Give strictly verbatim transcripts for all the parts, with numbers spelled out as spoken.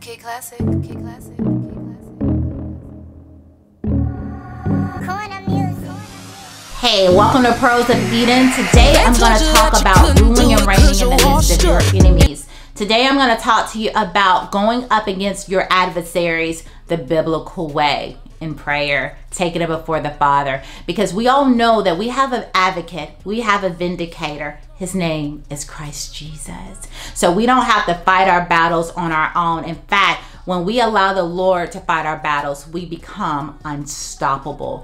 K Classic, K Classic, K Classic. Hey, welcome to Pros of Eden. Today I'm going to talk about ruling and reigning in the midst of your enemies. Today I'm going to talk to you about going up against your adversaries the biblical way in prayer, taking it before the Father. Because we all know that we have an advocate, we have a vindicator. His name is Christ Jesus. So we don't have to fight our battles on our own. In fact, when we allow the Lord to fight our battles, we become unstoppable.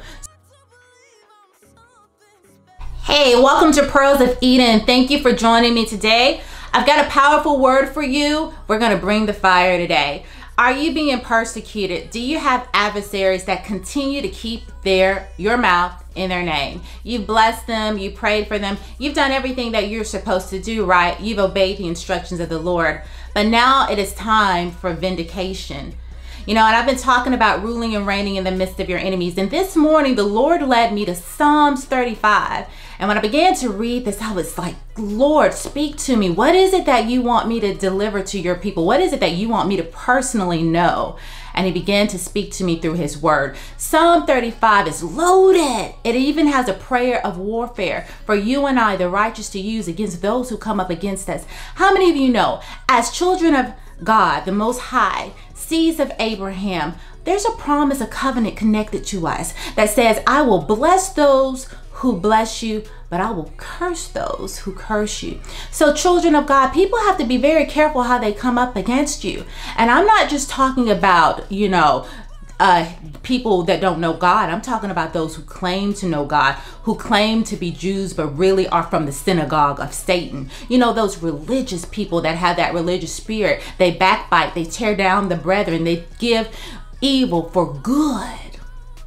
Hey, welcome to Pros of Eden. Thank you for joining me today. I've got a powerful word for you. We're going to bring the fire today. Are you being persecuted? Do you have adversaries that continue to keep their your mouth in their name? You've blessed them, you prayed for them, you've done everything that you're supposed to do, right? You've obeyed the instructions of the Lord. But now it is time for vindication. You know, and I've been talking about ruling and reigning in the midst of your enemies. And this morning, the Lord led me to Psalms thirty-five. And when I began to read this, I was like, Lord, speak to me. What is it that you want me to deliver to your people? What is it that you want me to personally know? And he began to speak to me through his word. Psalm thirty-five is loaded. It even has a prayer of warfare for you and I, the righteous, to use against those who come up against us. How many of you know, as children of God, the Most High, seeds of Abraham, there's a promise, a covenant connected to us that says, I will bless those who bless you, but I will curse those who curse you. So children of God, people have to be very careful how they come up against you. And I'm not just talking about, you know, uh, people that don't know God. I'm talking about those who claim to know God, who claim to be Jews, but really are from the synagogue of Satan. You know, those religious people that have that religious spirit. They backbite, they tear down the brethren, they give evil for good.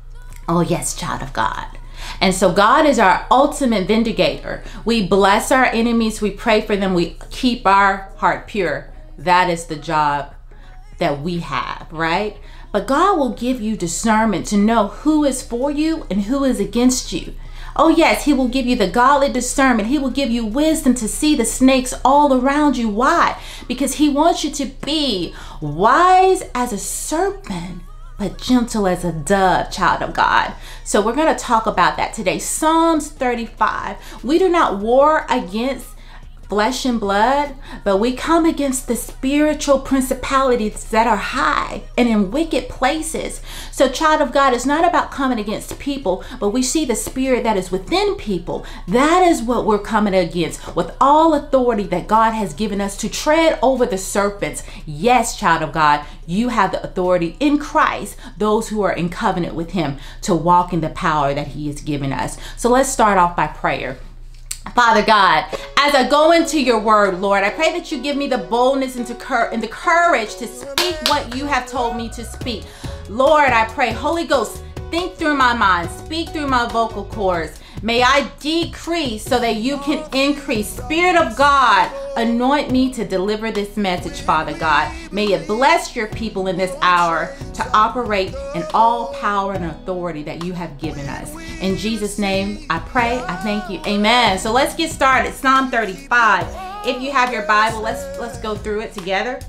Oh yes, child of God. And so God is our ultimate vindicator. We bless our enemies, we pray for them, we keep our heart pure. That is the job that we have, right? But God will give you discernment to know who is for you and who is against you. Oh yes, he will give you the godly discernment. He will give you wisdom to see the snakes all around you. Why? Because he wants you to be wise as a serpent, but gentle as a dove, child of God. So we're going to talk about that today. Psalms thirty-five. We do not war against flesh and blood, but we come against the spiritual principalities that are high and in wicked places. So child of God, it's not about coming against people, but we see the spirit that is within people. That is what we're coming against with all authority that God has given us to tread over the serpents. Yes, child of God, you have the authority in Christ, those who are in covenant with him, to walk in the power that he has given us. So let's start off by prayer. Father God, as I go into your word, Lord, I pray that you give me the boldness and, to cur and the courage to speak what you have told me to speak. Lord, I pray, Holy Ghost, think through my mind, speak through my vocal cords. May I decrease so that you can increase. Spirit of God, anoint me to deliver this message, Father God. May it bless your people in this hour to operate in all power and authority that you have given us. In Jesus' name, I pray, I thank you. Amen. So let's get started. Psalm thirty-five. If you have your Bible, let's let's go through it together.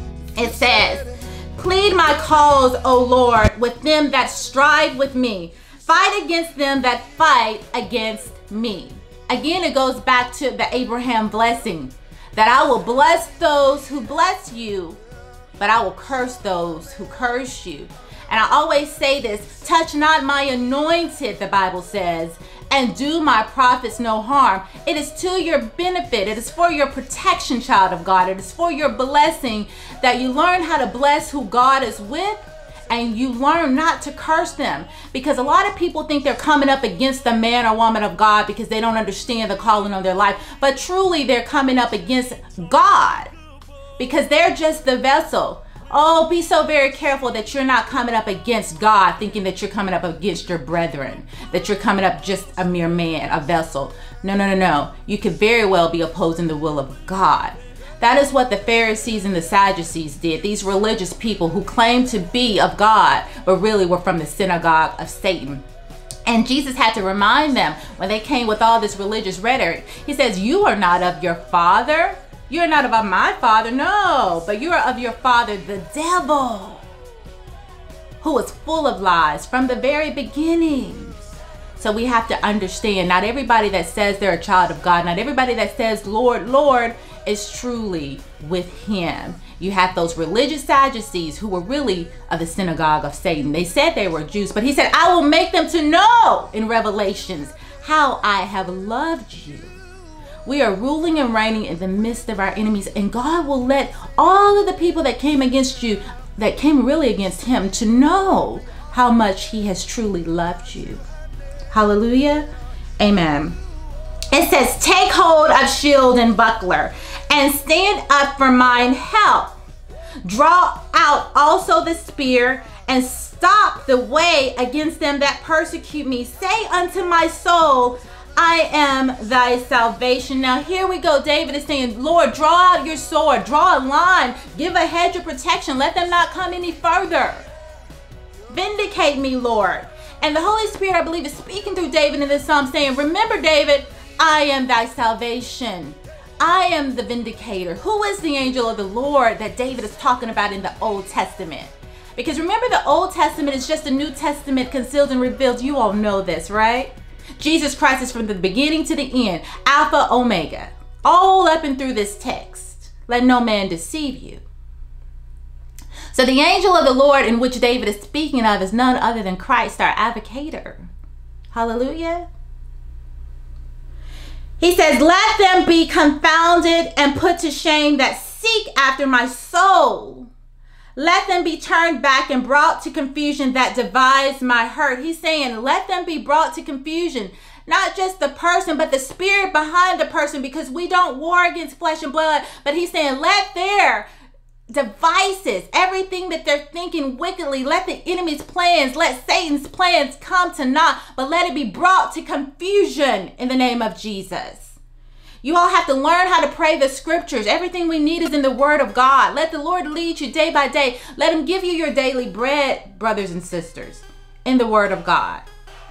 It says, plead my cause, O Lord, with them that strive with me. Fight against them that fight against me. Again, it goes back to the Abraham blessing, that I will bless those who bless you, but I will curse those who curse you. And I always say this, touch not my anointed, the Bible says, and do my prophets no harm. It is to your benefit. It is for your protection, child of God. It is for your blessing that you learn how to bless who God is with, and you learn not to curse them. Because a lot of people think they're coming up against the man or woman of God because they don't understand the calling of their life. But truly, they're coming up against God because they're just the vessel. Oh, be so very careful that you're not coming up against God thinking that you're coming up against your brethren, that you're coming up just a mere man, a vessel. No, no, no, no. You could very well be opposing the will of God. That is what the Pharisees and the Sadducees did. These religious people who claimed to be of God, but really were from the synagogue of Satan. And Jesus had to remind them when they came with all this religious rhetoric. He says, you are not of your father. You're not of my father, no, but you are of your father, the devil, who is full of lies from the very beginning. So we have to understand, not everybody that says they're a child of God, not everybody that says, Lord, Lord, is truly with him. You have those religious Sadducees who were really of the synagogue of Satan. They said they were Jews, but he said, I will make them to know in Revelations how I have loved you. We are ruling and reigning in the midst of our enemies, and God will let all of the people that came against you, that came really against him, to know how much he has truly loved you. Hallelujah. Amen. It says, take hold of shield and buckler and stand up for mine help. Draw out also the spear and stop the way against them that persecute me. Say unto my soul, I am thy salvation. Now here we go. David is saying, Lord, draw out your sword, draw a line, give a hedge of protection. Let them not come any further. Vindicate me, Lord. And the Holy Spirit, I believe, is speaking through David in this psalm, saying, remember, David, I am thy salvation. I am the vindicator. Who is the angel of the Lord that David is talking about in the Old Testament? Because remember, the Old Testament is just a New Testament concealed and revealed. You all know this, right? Jesus Christ is from the beginning to the end, Alpha, Omega, all up and through this text. Let no man deceive you. So the angel of the Lord in which David is speaking of is none other than Christ, our advocator. Hallelujah. He says, let them be confounded and put to shame that seek after my soul. Let them be turned back and brought to confusion that devise my hurt. He's saying, let them be brought to confusion. Not just the person, but the spirit behind the person, because we don't war against flesh and blood. But he's saying, let their devices, everything that they're thinking wickedly, let the enemy's plans, let Satan's plans come to naught, but let it be brought to confusion in the name of Jesus. You all have to learn how to pray the scriptures. Everything we need is in the word of God. Let the Lord lead you day by day. Let him give you your daily bread, brothers and sisters, in the word of God.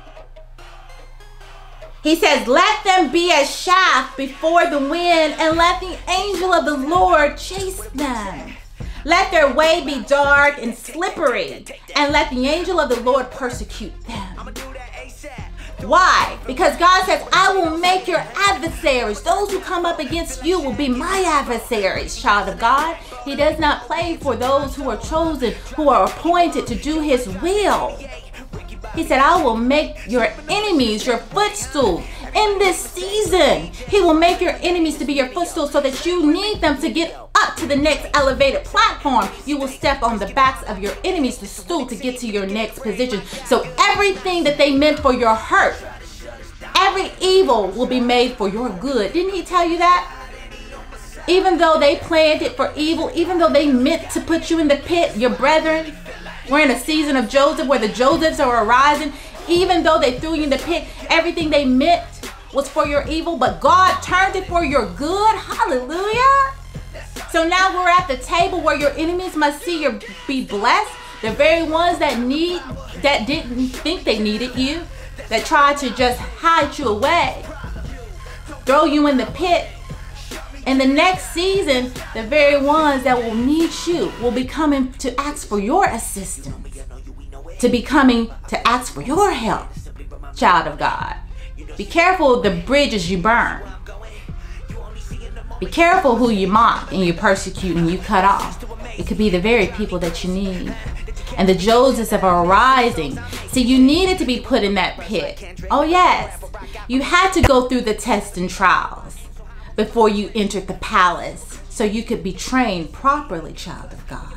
He says, let them be as chaff before the wind, and let the angel of the Lord chase them. Let their way be dark and slippery, and let the angel of the Lord persecute them. Why? Because God says, I will make your adversaries, those who come up against you will be my adversaries, child of God. He does not play for those who are chosen, who are appointed to do his will. He said, I will make your enemies your footstool. In this season, he will make your enemies to be your footstool so that you need them to get up to the next elevated platform. You will step on the backs of your enemies, the stool, to get to your next position. So everything that they meant for your hurt, every evil will be made for your good. Didn't he tell you that? Even though they planned it for evil, even though they meant to put you in the pit, your brethren, we're in a season of Joseph where the Josephs are arising. Even though they threw you in the pit, everything they meant was for your evil, but God turned it for your good. Hallelujah. So now we're at the table where your enemies must see you be blessed. The very ones that need, that didn't think they needed you, that tried to just hide you away, throw you in the pit. In the next season, the very ones that will need you will be coming to ask for your assistance, to be coming to ask for your help, child of God. Be careful of the bridges you burn. Be careful who you mock and you persecute and you cut off. It could be the very people that you need. And the Josephs are arising. See, you needed to be put in that pit. Oh yes, you had to go through the tests and trials before you entered the palace, so you could be trained properly, child of God.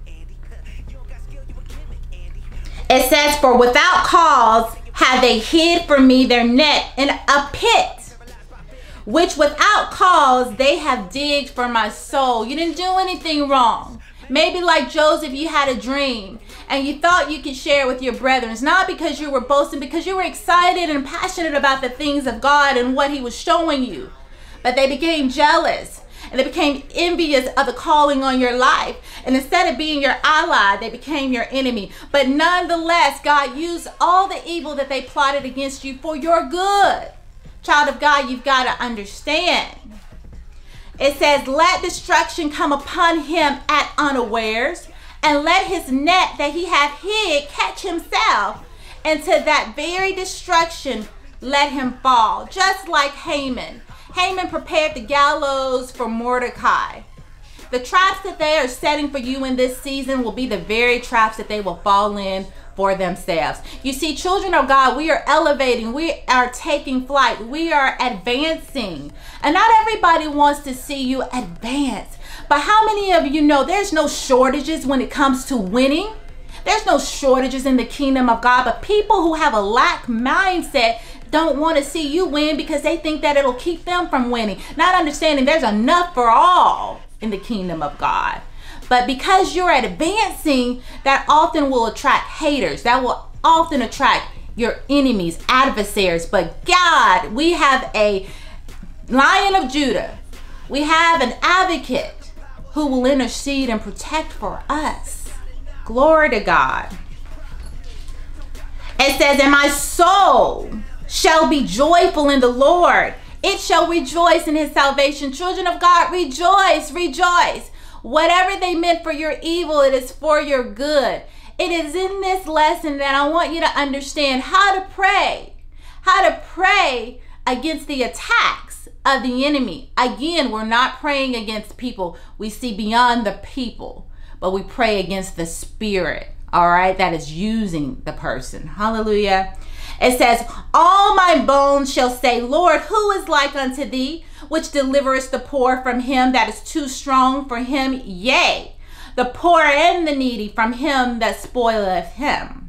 It says, for without cause have they hid from me their net in a pit, which without cause they have digged for my soul. You didn't do anything wrong. Maybe like Joseph, you had a dream and you thought you could share with your brethren. It's not because you were boasting, because you were excited and passionate about the things of God and what he was showing you. But they became jealous and they became envious of the calling on your life. And instead of being your ally, they became your enemy. But nonetheless, God used all the evil that they plotted against you for your good. Child of God, you've got to understand. It says, let destruction come upon him at unawares, and let his net that he hath hid catch himself. And to that very destruction let him fall, just like Haman. Haman prepared the gallows for Mordecai. The traps that they are setting for you in this season will be the very traps that they will fall in for themselves. You see, children of God, we are elevating, we are taking flight, we are advancing. And not everybody wants to see you advance. But how many of you know there's no shortages when it comes to winning? There's no shortages in the kingdom of God, but people who have a lack mindset don't want to see you win because they think that it'll keep them from winning. Not understanding there's enough for all in the kingdom of God. But because you're advancing, that often will attract haters. That will often attract your enemies, adversaries. But God, we have a Lion of Judah. We have an advocate who will intercede and protect for us. Glory to God. It says, and my soul shall be joyful in the Lord. It shall rejoice in his salvation. Children of God, rejoice, rejoice. Whatever they meant for your evil, it is for your good. It is in this lesson that I want you to understand how to pray. How to pray against the attacks of the enemy. Again, we're not praying against people. We see beyond the people, but we pray against the spirit, all right, that is using the person. Hallelujah. It says, all my bones shall say, Lord, who is like unto thee, which deliverest the poor from him that is too strong for him? Yea, the poor and the needy from him that spoileth him.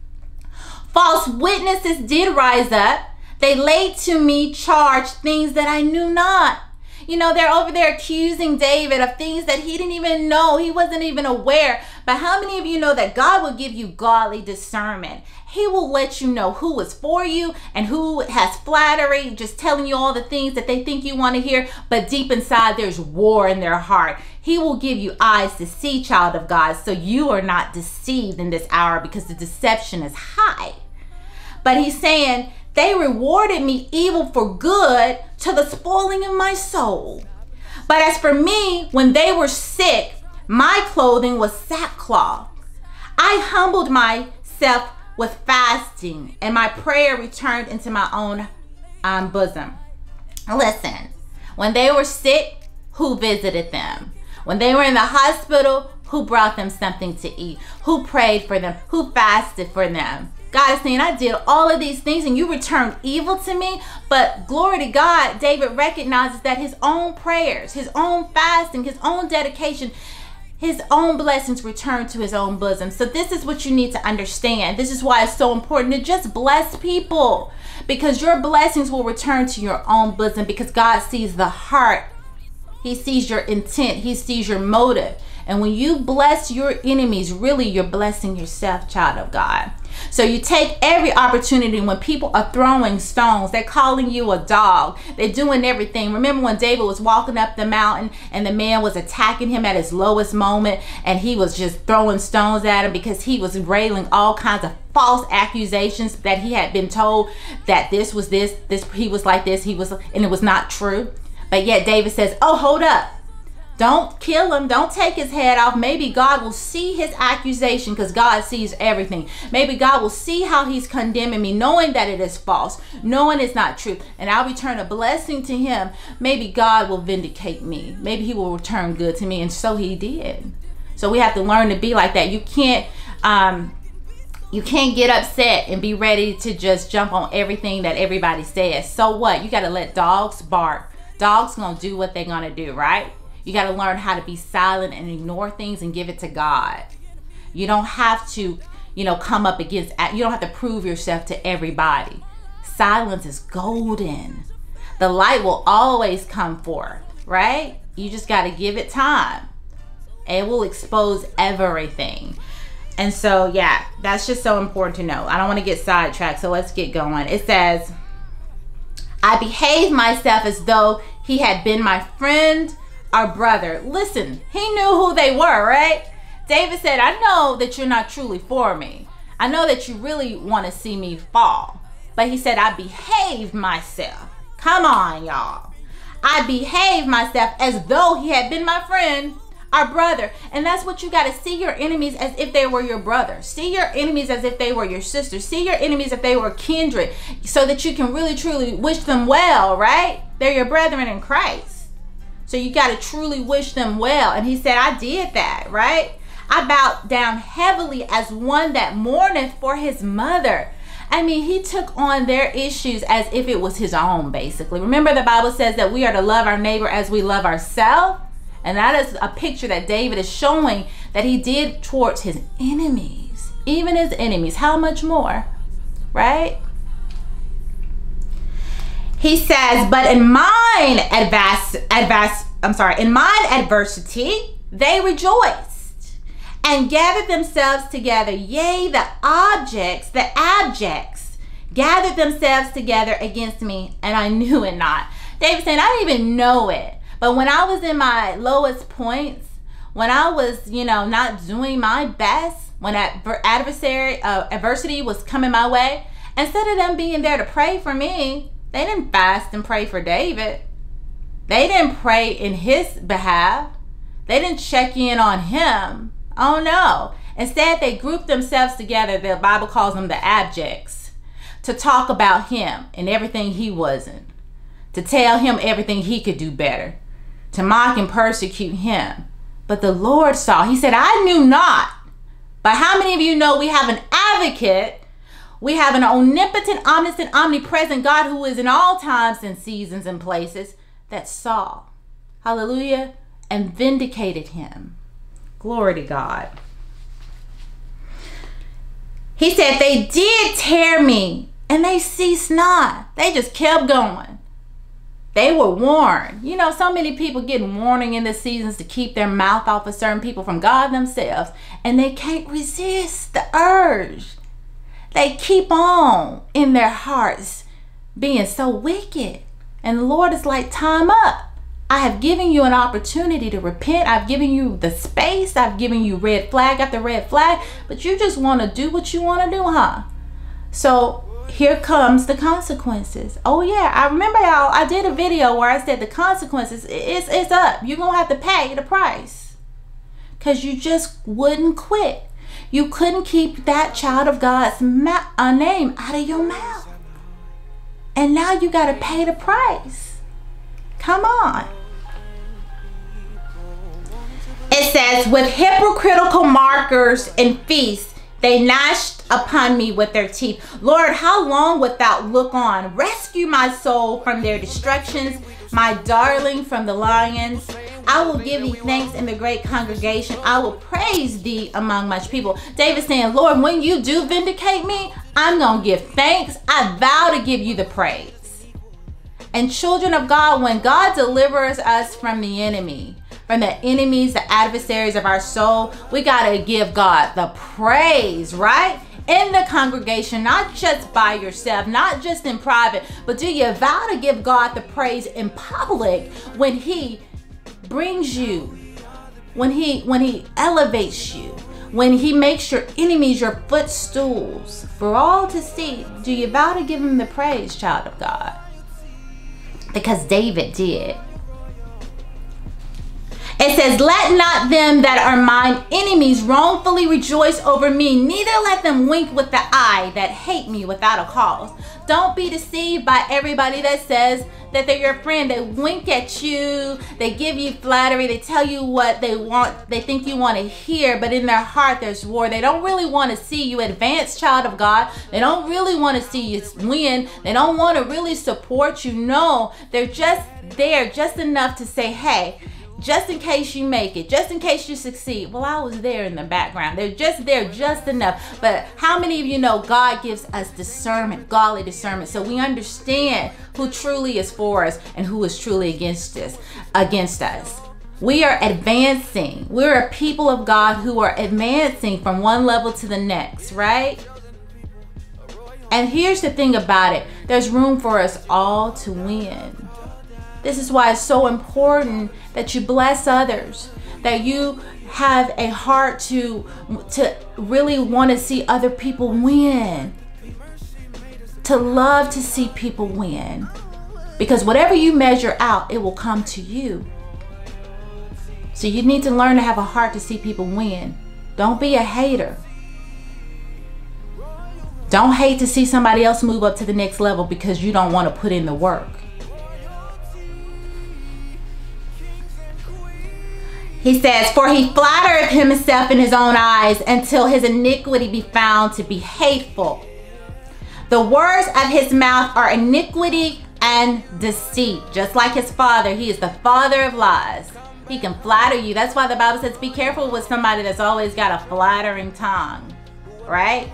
False witnesses did rise up. They laid to me charge things that I knew not. You know, they're over there accusing David of things that he didn't even know. He wasn't even aware. But how many of you know that God will give you godly discernment? He will let you know who is for you and who has flattery, just telling you all the things that they think you want to hear. But deep inside, there's war in their heart. He will give you eyes to see, child of God, so you are not deceived in this hour because the deception is high. But he's saying, they rewarded me evil for good to the spoiling of my soul. But as for me, when they were sick, my clothing was sackcloth. I humbled myself with fasting, and my prayer returned into my own um, bosom. Listen, when they were sick, who visited them? When they were in the hospital, who brought them something to eat? Who prayed for them? Who fasted for them? God is saying, I did all of these things and you returned evil to me. But glory to God, David recognizes that his own prayers, his own fasting, his own dedication, his own blessings return to his own bosom. So this is what you need to understand. This is why it's so important to just bless people, because your blessings will return to your own bosom, because God sees the heart. He sees your intent. He sees your motive. And when you bless your enemies, really you're blessing yourself, child of God. So you take every opportunity when people are throwing stones, they're calling you a dog, they're doing everything. Remember when David was walking up the mountain and the man was attacking him at his lowest moment, and he was just throwing stones at him because he was railing all kinds of false accusations that he had been told that this was this, this he was like this, he was, and it was not true. But yet David says, oh, hold up. Don't kill him. Don't take his head off. Maybe God will see his accusation, because God sees everything. Maybe God will see how he's condemning me, knowing that it is false, knowing it's not true. And I'll return a blessing to him. Maybe God will vindicate me. Maybe he will return good to me. And so he did. So we have to learn to be like that. You can't, um, you can't get upset and be ready to just jump on everything that everybody says. So what? You got to let dogs bark. Dogs gonna do what they're gonna do, right? You got to learn how to be silent and ignore things and give it to God. You don't have to, you know, come up against, you don't have to prove yourself to everybody. Silence is golden. The light will always come forth, right? You just got to give it time. It will expose everything. And so, yeah, that's just so important to know. I don't want to get sidetracked, so let's get going. It says, I behaved myself as though he had been my friend, our brother. Listen, he knew who they were, right? David said, I know that you're not truly for me. I know that you really want to see me fall. But he said, I behaved myself. Come on, y'all. I behaved myself as though he had been my friend, our brother. And that's what you got to see your enemies as if they were your brother. See your enemies as if they were your sister. See your enemies if they were kindred, so that you can really truly wish them well, right? They're your brethren in Christ. So you got to truly wish them well. And he said, I did that, right? I bowed down heavily as one that mourneth for his mother. I mean, he took on their issues as if it was his own, basically. Remember, the Bible says that we are to love our neighbor as we love ourselves. And that is a picture that David is showing that he did towards his enemies, even his enemies. How much more, right? He says, but in mine advance, advance, I'm sorry, in mine adversity, they rejoiced and gathered themselves together. Yea, the objects, the abjects, gathered themselves together against me, and I knew it not. David saying, I didn't even know it. But when I was in my lowest points, when I was, you know, not doing my best, when adversary, uh, adversity was coming my way, instead of them being there to pray for me, they didn't fast and pray for David. They didn't pray in his behalf. They didn't check in on him. Oh no. Instead, they grouped themselves together. The Bible calls them the abjects, to talk about him and everything he wasn't, to tell him everything he could do better, to mock and persecute him. But the Lord saw. He said, I knew not. But how many of you know we have an advocate? We have an omnipotent, omniscient, omnipresent God who is in all times and seasons and places, that saw, hallelujah, and vindicated him. Glory to God. He said, they did tear me, and they ceased not. They just kept going. They were warned. You know, so many people get warning in the seasons to keep their mouth off of certain people from God themselves, and they can't resist the urge. They keep on in their hearts being so wicked. And the Lord is like, time up. I have given you an opportunity to repent. I've given you the space. I've given you red flag after red flag. But you just want to do what you want to do, huh? So here comes the consequences. Oh yeah, I remember y'all, I did a video where I said the consequences, it's, it's up. You're going to have to pay the price. Because you just wouldn't quit. You couldn't keep that child of God's ma- uh, name out of your mouth. And now you got to pay the price. Come on. It says, with hypocritical markers and feasts, they gnashed upon me with their teeth. Lord, how long wilt thou look on? Rescue my soul from their destructions, my darling from the lions. I will give thee thanks in the great congregation. I will praise thee among much people. David saying, Lord, when you do vindicate me, I'm going to give thanks. I vow to give you the praise. And children of God, when God delivers us from the enemy, from the enemies, the adversaries of our soul, we got to give God the praise, right? In the congregation, not just by yourself, not just in private, but do you vow to give God the praise in public when he brings you, when he when he elevates you, when he makes your enemies your footstools for all to see? Do you vow to give him the praise, child of God? Because David did. It says, let not them that are mine enemies wrongfully rejoice over me, neither let them wink with the eye that hate me without a cause. Don't be deceived by everybody that says that they're your friend. They wink at you, they give you flattery, they tell you what they want, they think you want to hear, but in their heart there's war. They don't really want to see you advance, child of God. They don't really want to see you win. They don't want to really support you. No, they're just there just enough to say, hey, just in case you make it, just in case you succeed. Well, I was there in the background. They're just there just enough. But how many of you know God gives us discernment, godly discernment, so we understand who truly is for us and who is truly against us, against us. We are advancing. We're a people of God who are advancing from one level to the next, right? And here's the thing about it. There's room for us all to win. This is why it's so important that you bless others, that you have a heart to, to really want to see other people win, to love to see people win. Because whatever you measure out, it will come to you. So you need to learn to have a heart to see people win. Don't be a hater. Don't hate to see somebody else move up to the next level because you don't want to put in the work. He says, for he flattereth himself in his own eyes until his iniquity be found to be hateful. The words of his mouth are iniquity and deceit. Just like his father, he is the father of lies. He can flatter you. That's why the Bible says be careful with somebody that's always got a flattering tongue, right?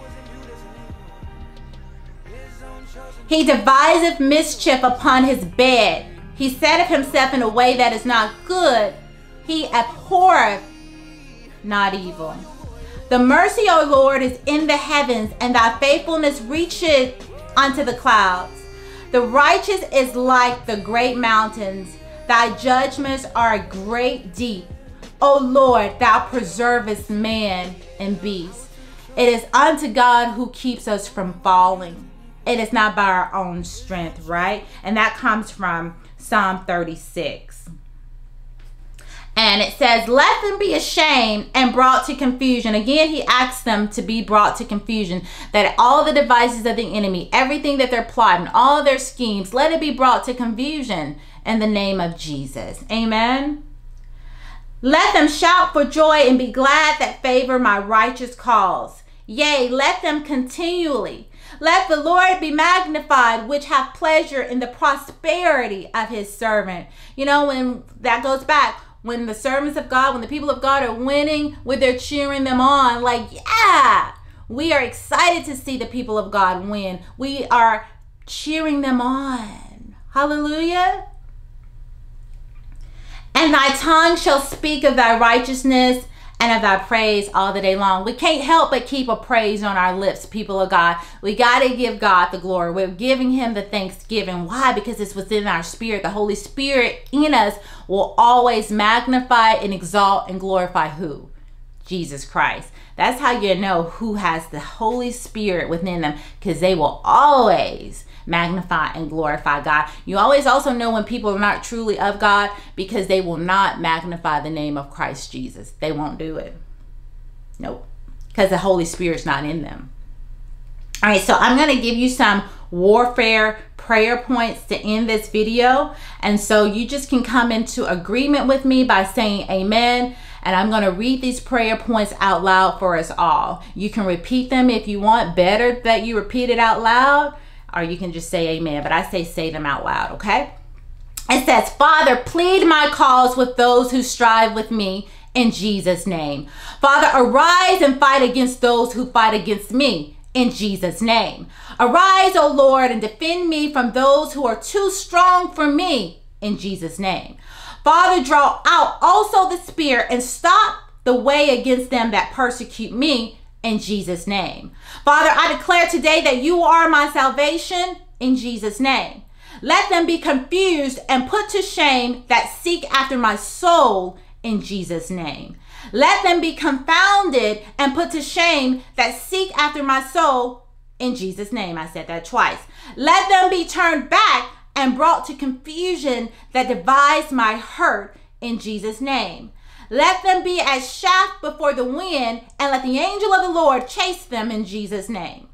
He deviseth mischief upon his bed. He setteth himself in a way that is not good. He abhorreth not evil. The mercy, O Lord, is in the heavens, and thy faithfulness reacheth unto the clouds. The righteous is like the great mountains. Thy judgments are a great deep. O Lord, thou preservest man and beast. It is unto God who keeps us from falling. It is not by our own strength, right? And that comes from Psalm thirty-six. And it says, let them be ashamed and brought to confusion. Again, he asks them to be brought to confusion. That all the devices of the enemy, everything that they're plotting, all their schemes, let it be brought to confusion in the name of Jesus. Amen. Let them shout for joy and be glad that favor my righteous cause. Yea, let them continually. Let the Lord be magnified, which have pleasure in the prosperity of his servant. You know, when that goes back, when the servants of God, when the people of God are winning, when they're cheering them on, like, yeah, we are excited to see the people of God win. We are cheering them on. Hallelujah. And thy tongue shall speak of thy righteousness and of thy praise all the day long. We can't help but keep a praise on our lips, people of God. We got to give God the glory. We're giving him the thanksgiving. Why? Because it's within our spirit. The Holy Spirit in us will always magnify and exalt and glorify who? Jesus Christ. That's how you know who has the Holy Spirit within them, because they will always magnify and glorify God. You always also know when people are not truly of God, because they will not magnify the name of Christ Jesus. They won't do it. Nope. Because the Holy Spirit's not in them. All right, so I'm going to give you some warfare prayer points to end this video. And so you just can come into agreement with me by saying amen. And I'm going to read these prayer points out loud for us all. You can repeat them if you want. Better that you repeat it out loud, or you can just say amen. But I say say them out loud, okay? It says, Father, plead my cause with those who strive with me in Jesus' name. Father, arise and fight against those who fight against me in Jesus' name. Arise, O Lord, and defend me from those who are too strong for me in Jesus' name. Father, draw out also the spear and stop the way against them that persecute me in Jesus' name. Father, I declare today that you are my salvation in Jesus' name. Let them be confused and put to shame that seek after my soul in Jesus' name. Let them be confounded and put to shame that seek after my soul in Jesus' name. I said that twice. Let them be turned back and brought to confusion that devise my hurt in Jesus' name. Let them be as chaff before the wind, and let the angel of the Lord chase them in Jesus' name.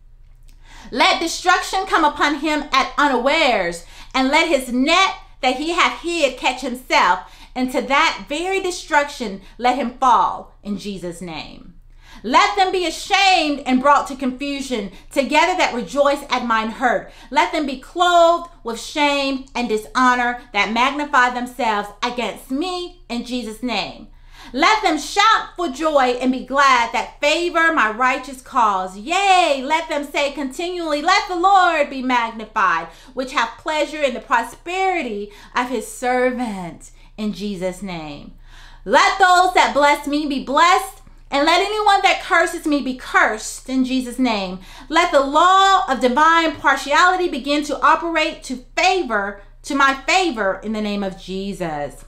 Let destruction come upon him at unawares, and let his net that he hath hid catch himself, and to that very destruction let him fall in Jesus' name. Let them be ashamed and brought to confusion, together that rejoice at mine hurt. Let them be clothed with shame and dishonor that magnify themselves against me in Jesus' name. Let them shout for joy and be glad that favor my righteous cause. Yea, let them say continually, let the Lord be magnified, which have pleasure in the prosperity of his servant in Jesus' name. Let those that bless me be blessed, and let anyone that curses me be cursed in Jesus' name. Let the law of divine partiality begin to operate to favor, to my favor in the name of Jesus.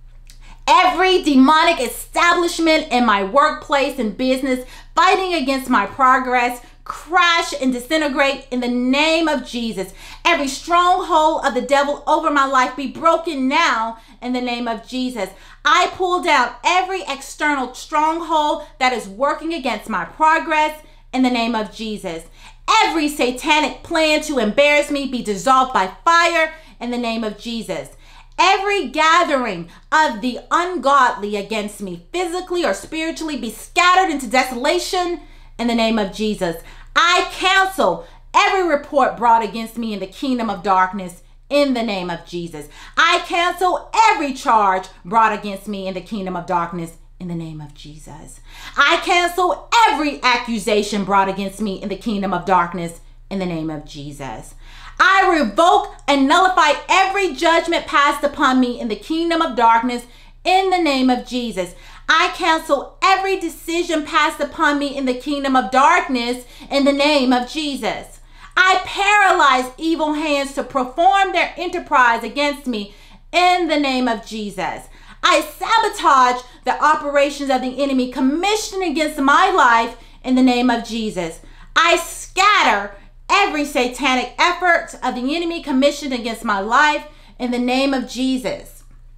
Every demonic establishment in my workplace and business fighting against my progress, crash and disintegrate in the name of Jesus. Every stronghold of the devil over my life be broken now in the name of Jesus. I pull down every external stronghold that is working against my progress in the name of Jesus. Every satanic plan to embarrass me be dissolved by fire in the name of Jesus. Every gathering of the ungodly against me, physically or spiritually, be scattered into desolation in the name of Jesus. I cancel every report brought against me in the kingdom of darkness in the name of Jesus. I cancel every charge brought against me in the kingdom of darkness in the name of Jesus. I cancel every accusation brought against me in the kingdom of darkness in the name of Jesus. I revoke and nullify every judgment passed upon me in the kingdom of darkness in the name of Jesus. I cancel every decision passed upon me in the kingdom of darkness in the name of Jesus. I paralyze evil hands to perform their enterprise against me in the name of Jesus. I sabotage the operations of the enemy commissioned against my life in the name of Jesus. I scatter every satanic effort of the enemy commissioned against my life in the name of Jesus.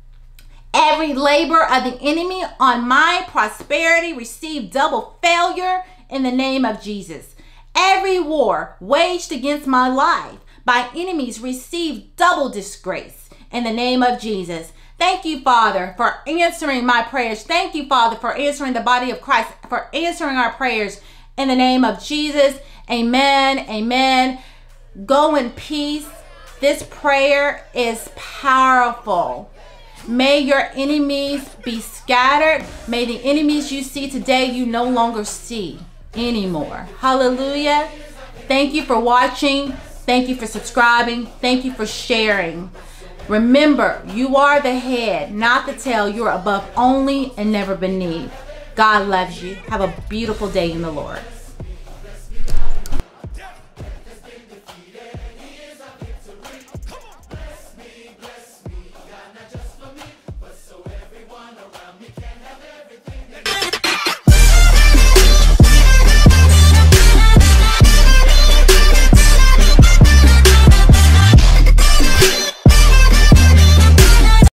Every labor of the enemy on my prosperity receive double failure in the name of Jesus. Every war waged against my life by enemies receive double disgrace in the name of Jesus. Thank you, Father, for answering my prayers. Thank you, Father, for answering the body of Christ, for answering our prayers in the name of Jesus. Amen. Amen. Go in peace. This prayer is powerful. May your enemies be scattered. May the enemies you see today you no longer see anymore. Hallelujah. Thank you for watching. Thank you for subscribing. Thank you for sharing. Remember, you are the head, not the tail. You are above only and never beneath. God loves you. Have a beautiful day in the Lord.